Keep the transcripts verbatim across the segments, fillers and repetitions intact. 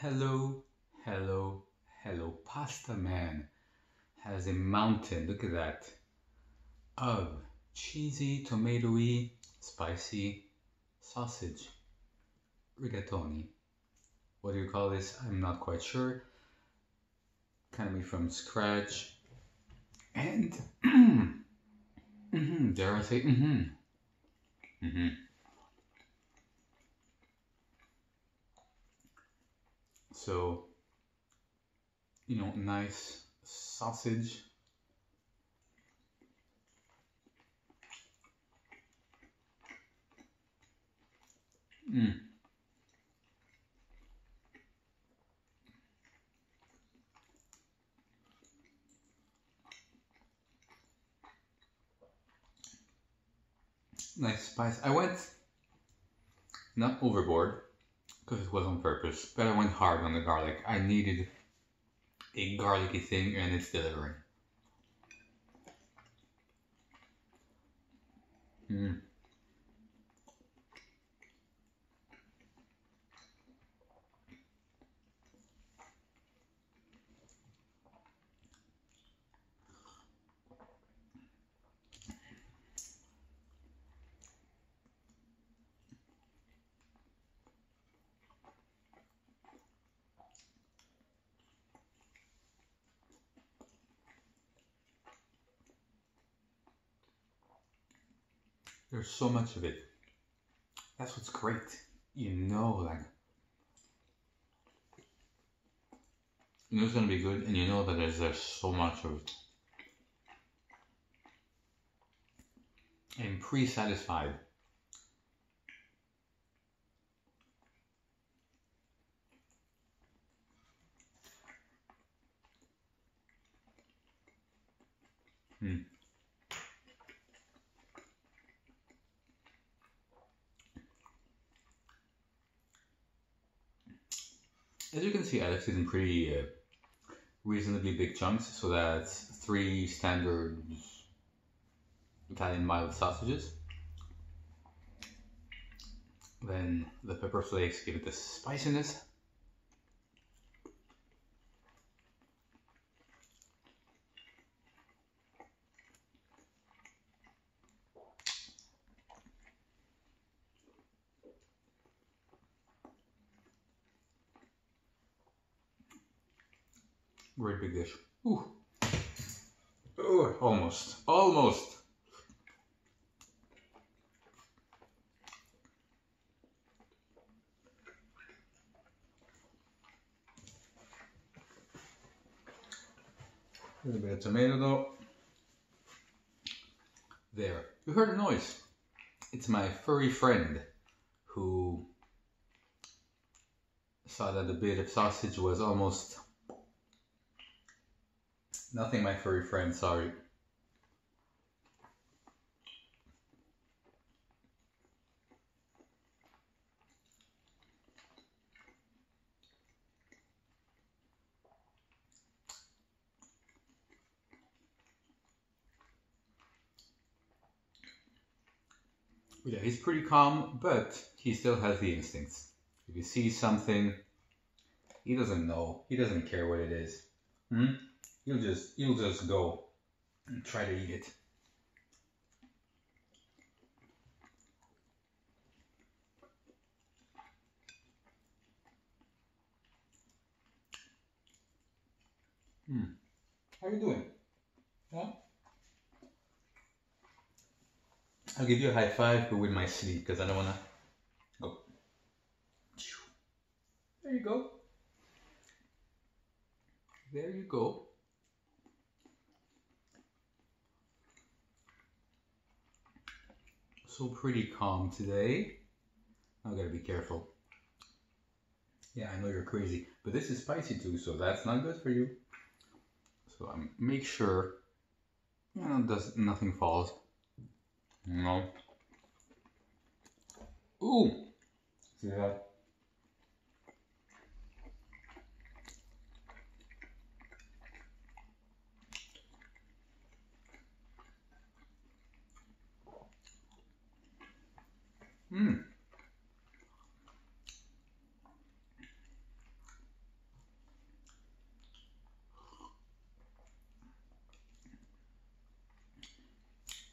Hello, hello, hello. Pasta Man has a mountain, look at that, of cheesy, tomatoey, spicy sausage. Rigatoni. What do you call this? I'm not quite sure. Kind of made from scratch. And, mm-hmm, dare I say, mm-hmm, mm-hmm. So, you know, nice sausage. Mm. Nice spice. I went not overboard because it was on purpose, but I went hard on the garlic. I needed a garlicky thing and it's delivering. Mm. There's so much of it. That's what's great. You know, like, you know it's gonna be good, and you know that there's, there's so much of it. I'm pre-satisfied. Hmm. As you can see, Alex is in pretty uh, reasonably big chunks, so that's three standard Italian mild sausages. Then the pepper flakes give it the spiciness. Great big dish. Ooh. Ooh, almost. Almost. A little bit of tomato though. There. You heard a noise. It's my furry friend who saw that the bit of sausage was almost nothing, my furry friend, sorry. Yeah, he's pretty calm, but he still has the instincts. If he sees something, he doesn't know. He doesn't care what it is. Hmm? He'll just he'll just go and try to eat it. Hmm. How are you doing? Yeah? I'll give you a high five, but with my sleeve, because I don't wanna go. There you go. There you go. So pretty calm today. I gotta be careful. Yeah, I know you're crazy, but this is spicy too, so that's not good for you. So um, make sure, you know, does nothing falls. No. Ooh. See that? Hmm.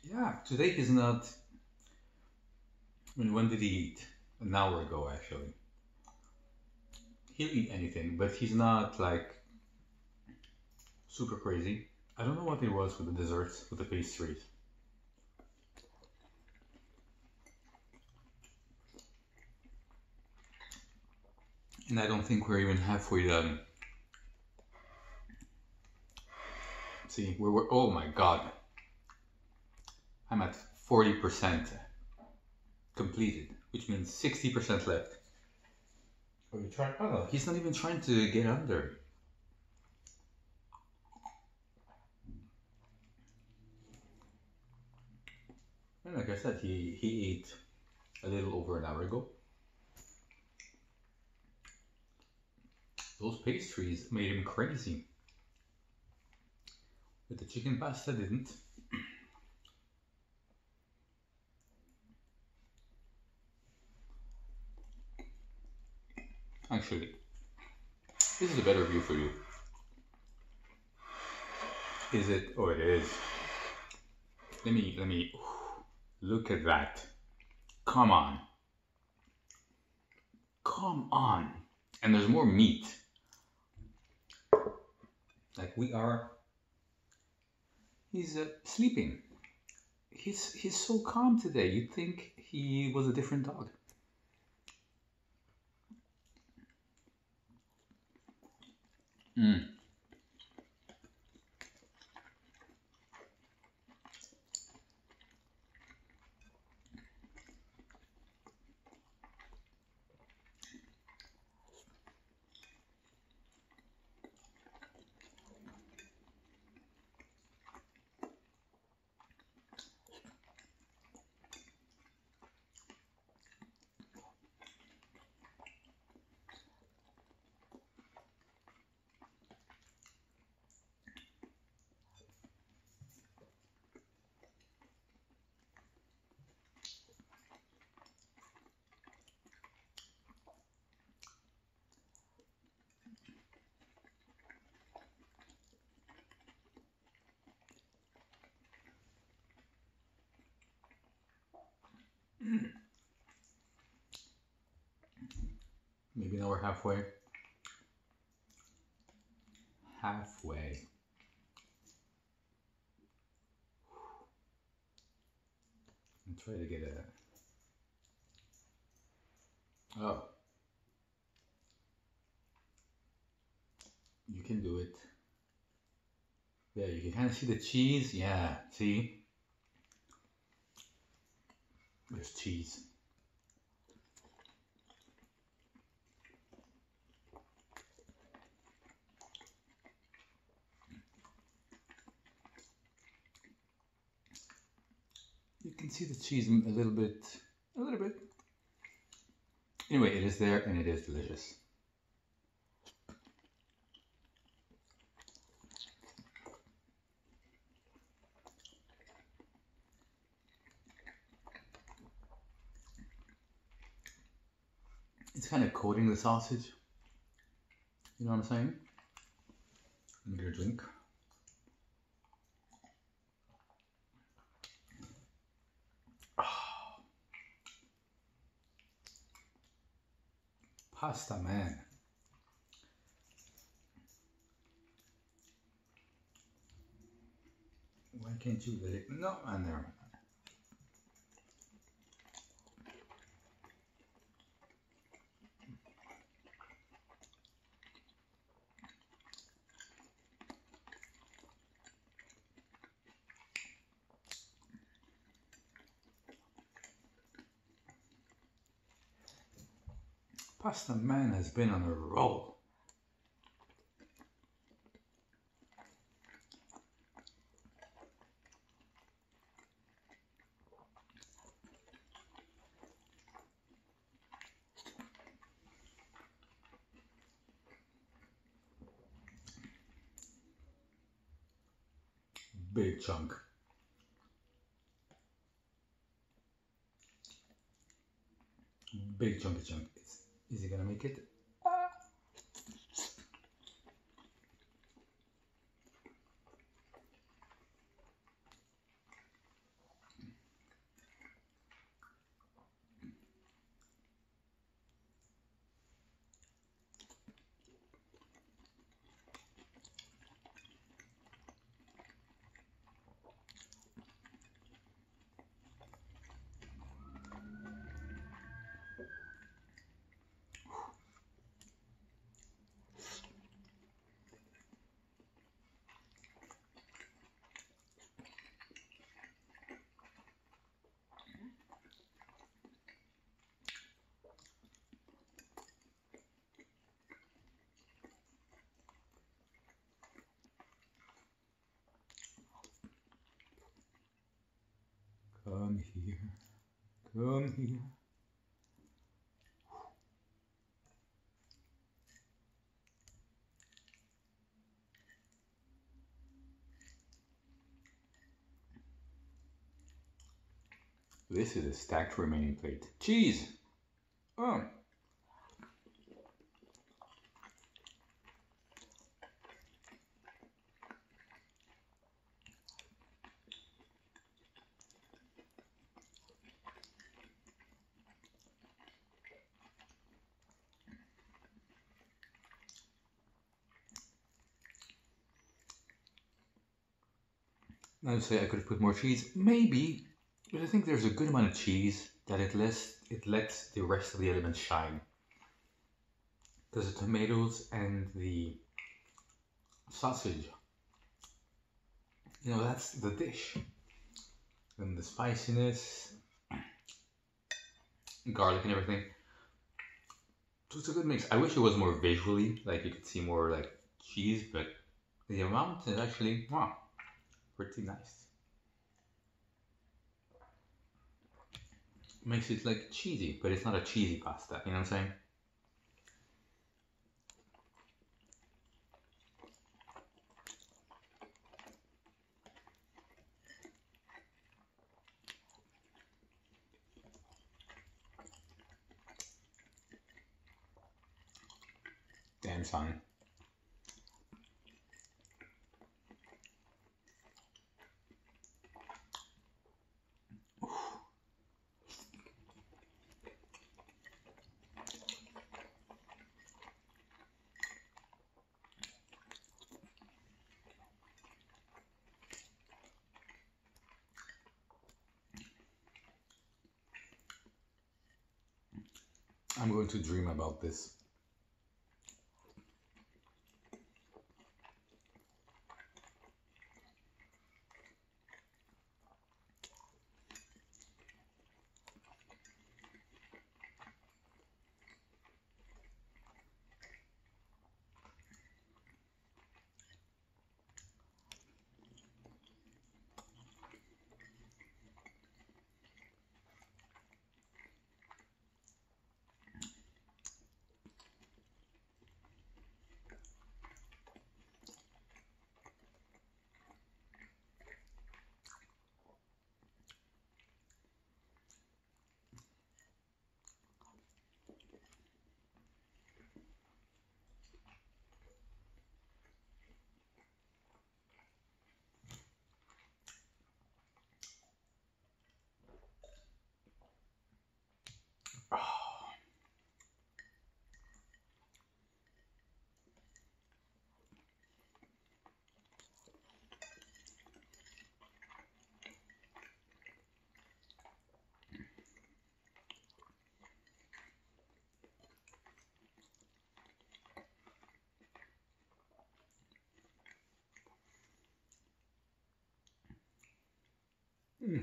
Yeah, today he's not. I mean, when did he eat? An hour ago, actually. He'll eat anything, but he's not like super crazy. I don't know what it was with the desserts, with the pastries. And I don't think we're even halfway done. See, we're, we're oh my god. I'm at forty percent completed, which means sixty percent left. Are you trying? Oh no, he's not even trying to get under. And like I said, he, he ate a little over an hour ago. Those pastries made him crazy. But the chicken pasta didn't. Actually, this is a better view for you. Is it? Oh, it is. Let me, let me, look at that. Come on. Come on. And there's more meat. Like we are, he's uh, sleeping. He's, he's so calm today. You'd think he was a different dog. Mm. Maybe now we're halfway. Halfway. And try to get a. Oh. You can do it. Yeah, you can kind of see the cheese. Yeah, see? There's cheese. You can see the cheese a little bit, a little bit. Anyway, it is there and it is delicious. It's kind of coating the sausage. You know what I'm saying? Let me get a drink. Oh. Pasta, man. Why can't you let it? No, and there. Pasta Man has been on a roll. Big chunk. Big chunky chunk. Is he gonna make it? Come here. Come here. This is a stacked remaining plate. Cheese! Oh! I would say I could have put more cheese. Maybe, but I think there's a good amount of cheese that it lets, it lets the rest of the elements shine. Because the tomatoes and the sausage, you know, that's the dish. And the spiciness, garlic and everything. So it's a good mix. I wish it was more visually, like you could see more like cheese, but the amount is actually, wow, pretty nice. Makes it like cheesy, but it's not a cheesy pasta, you know what I'm saying? Damn son. I'm going to dream about this. Mm.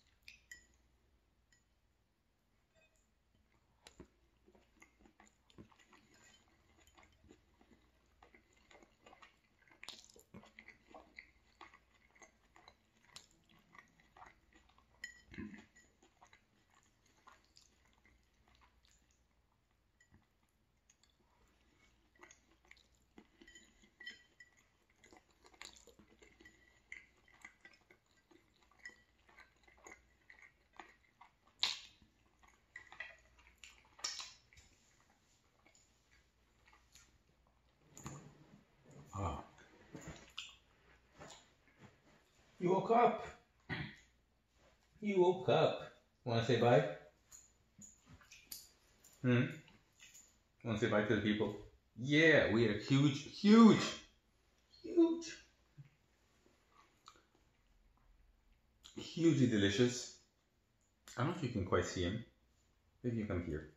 Oh. You woke up. You woke up. Want to say bye? Hmm? Want to say bye to the people? Yeah, we had a huge, huge, huge, hugely delicious. I don't know if you can quite see him. Maybe you come here.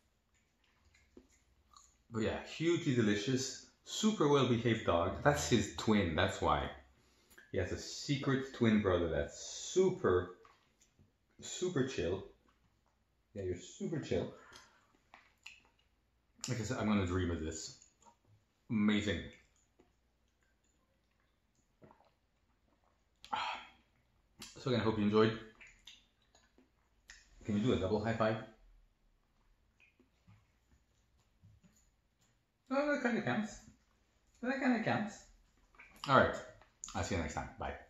But yeah, hugely delicious, super well behaved dog. That's his twin, that's why. He has a secret twin brother that's super, super chill. Yeah, you're super chill. Like I said, I'm gonna dream of this. Amazing. So again, I hope you enjoyed. Can we do a double high five? Oh, that kind of counts. That kind of counts. All right. I'll see you next time. Bye.